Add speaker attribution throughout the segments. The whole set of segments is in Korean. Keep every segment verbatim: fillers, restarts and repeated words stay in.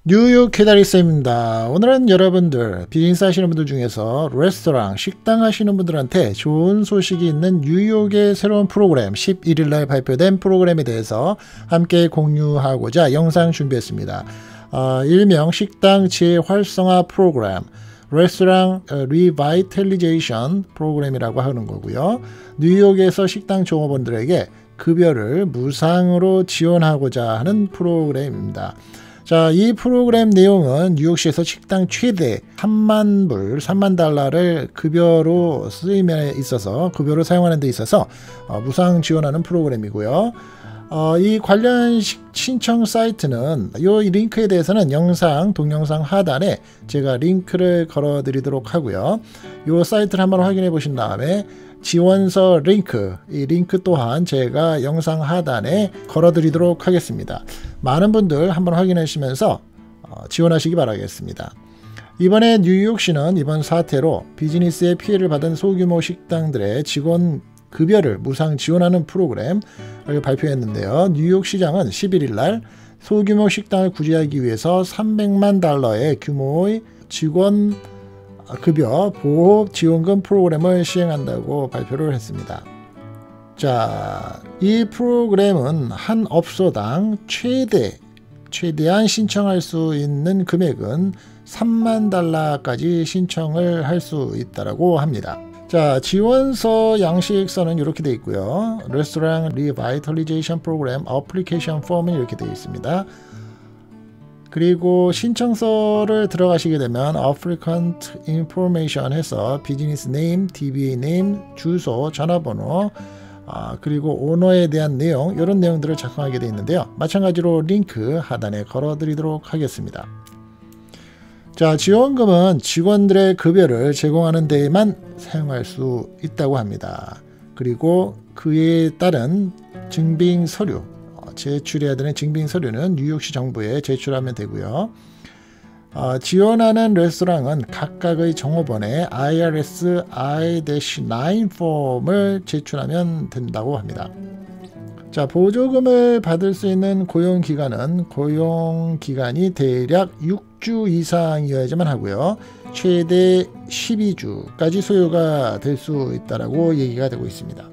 Speaker 1: 뉴욕 캐다리쌤입니다. 오늘은 여러분들 비즈니스 하시는 분들 중에서 레스토랑, 식당 하시는 분들한테 좋은 소식이 있는 뉴욕의 새로운 프로그램 십일 일날 발표된 프로그램에 대해서 함께 공유하고자 영상 준비했습니다. 어, 일명 식당 재활성화 프로그램, 레스토랑 리바이탈리제이션 프로그램이라고 하는 거고요. 뉴욕에서 식당 종업원들에게 급여를 무상으로 지원하고자 하는 프로그램입니다. 자, 이 프로그램 내용은 뉴욕시에서 식당 최대 삼만 불, 삼만 달러를 급여로 쓰임에 있어서, 급여로 사용하는 데 있어서 어, 무상 지원하는 프로그램이고요. 어, 이 관련 시, 신청 사이트는 이 링크에 대해서는 영상, 동영상 하단에 제가 링크를 걸어 드리도록 하고요. 이 사이트를 한번 확인해 보신 다음에 지원서 링크, 이 링크 또한 제가 영상 하단에 걸어 드리도록 하겠습니다. 많은 분들 한번 확인해 주시면서 지원하시기 바라겠습니다. 이번에 뉴욕시는 이번 사태로 비즈니스에 피해를 받은 소규모 식당들의 직원 급여를 무상 지원하는 프로그램을 발표했는데요. 뉴욕시장은 십일 일날 소규모 식당을 구제하기 위해서 삼백만 달러의 규모의 직원 급여 보호 지원금 프로그램을 시행한다고 발표를 했습니다. 자, 이 프로그램은 한 업소당 최대 최대한 신청할 수 있는 금액은 삼만 달러까지 신청을 할 수 있다고 합니다. 자, 지원서 양식서는 이렇게 되어 있고요. 레스토랑 리바이탈리제이션 프로그램 어플리케이션 폼은 이렇게 되어 있습니다. 그리고 신청서를 들어가시게 되면 applicant information 해서 비즈니스 네임, 디비에이 네임, 주소, 전화번호, 아, 그리고 오너에 대한 내용, 이런 내용들을 작성하게 되어 있는데요. 마찬가지로 링크 하단에 걸어 드리도록 하겠습니다. 자, 지원금은 직원들의 급여를 제공하는 데에만 사용할 수 있다고 합니다. 그리고 그에 따른 증빙 서류, 제출해야 되는 증빙 서류는 뉴욕시 정부에 제출하면 되고요. 어, 지원하는 레스토랑은 각각의 종업원에 아이알에스 아이 나인 폼을 제출하면 된다고 합니다. 자, 보조금을 받을 수 있는 고용기간은 고용기간이 대략 육 주 이상이어야지만 하고요. 최대 십이 주까지 소요가 될 수 있다고 얘기가 되고 있습니다.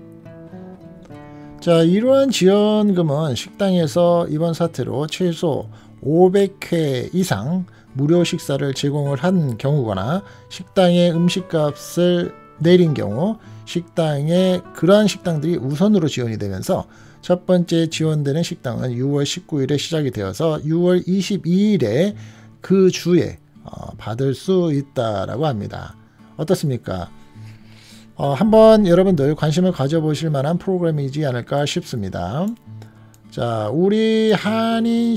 Speaker 1: 자, 이러한 지원금은 식당에서 이번 사태로 최소 오백 회 이상 무료 식사를 제공을 한 경우거나 식당의 음식값을 내린 경우 식당에 그러한 식당들이 우선으로 지원이 되면서 첫 번째 지원되는 식당은 유월 십구일에 시작이 되어서 유월 이십이일에 그 주에 어, 받을 수 있다라고 합니다. 어떻습니까? 어, 한번 여러분들 관심을 가져보실 만한 프로그램이지 않을까 싶습니다. 자, 우리 한인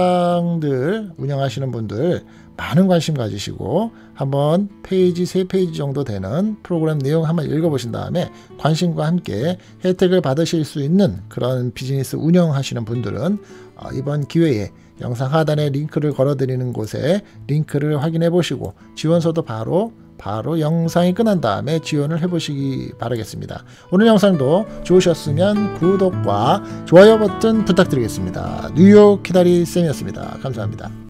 Speaker 1: 식당들 운영하시는 분들 많은 관심 가지시고 한번 페이지 세 페이지 정도 되는 프로그램 내용 한번 읽어보신 다음에 관심과 함께 혜택을 받으실 수 있는 그런 비즈니스 운영하시는 분들은 어, 이번 기회에 영상 하단에 링크를 걸어드리는 곳에 링크를 확인해 보시고 지원서도 바로 바로 영상이 끝난 다음에 지원을 해보시기 바라겠습니다. 오늘 영상도 좋으셨으면 구독과 좋아요 버튼 부탁드리겠습니다. 뉴욕 키다리 쌤이었습니다. 감사합니다.